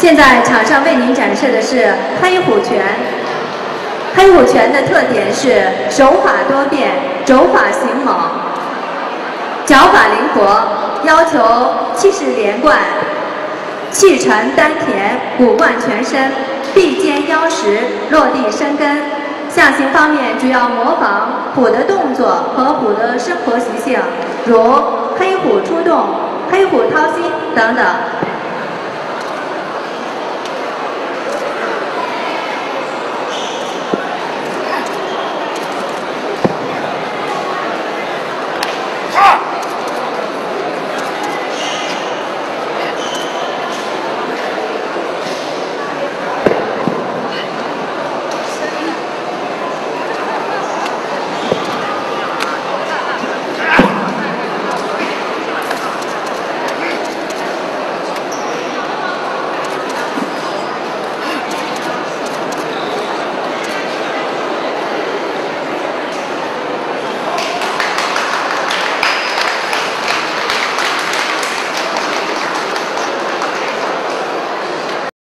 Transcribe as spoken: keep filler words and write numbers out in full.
现在场上为您展示的是黑虎拳。黑虎拳的特点是手法多变、肘法形猛、脚法灵活，要求气势连贯、气沉丹田、骨贯全身、臂肩腰实、落地生根。象形方面主要模仿虎的动作和虎的生活习性，如黑虎出洞、黑虎掏心等等。